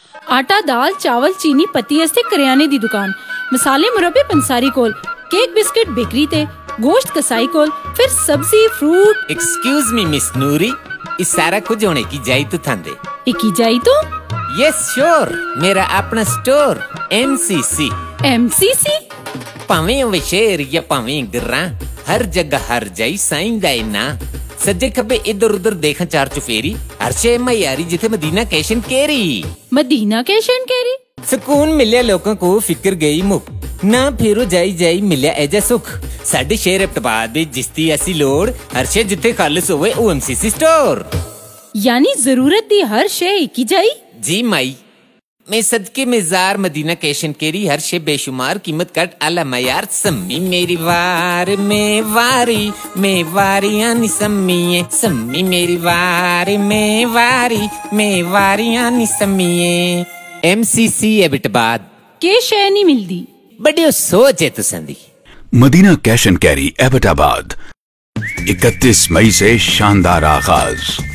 आटा दाल चावल चीनी पत्ती अस्ते करियाने दी दुकान, मसाले मुरब्बे पंसारी कोल, केक बिस्किट बेकरी ते, गोश्त कसाई कोल, फिर सब्जी fruit. Excuse me miss Noori, इस सारा कुछ होने की जाई तो थांदे इकी जाई तो यस श्योर, मेरा अपना स्टोर MCC। MCC भावें होवे शहर या भावें ग्रां, हर जगह हर जाई साईं दा ना। सज्जे खब्बे इधर उधर देखा चार चुफेरी, हर शे मयारी जिथे मदीना कैशन केरी। मदीना कैशन केरी सुकून मिले लोगों को, फिक्र गई मुक ना, फिरो जाई जाई मिले एजा सुख। साडे शहर एबटाबाद विच जिसदी ऐसी लोड़, हर शे जिथे खालिस होवे ओ MCC स्टोर। यानी जरूरत दी हर शे इकी जाई। जी माई, मैं सदके मेजार मदीना कैशन केरी, हर शे बेशुमार कीमत कट आला मयार। सम्मी मेरी वार में वारी, में वारियां नी सम्मीए, सम्मी मेरी वार में वारी, में वारियां नी सम्मीए। MCC एबटाबाद के शे नहीं मिलदी, बड़ी सोच है तुसंदी। Madina cash and carry Abbottabad 31 मई से शानदार आगाज।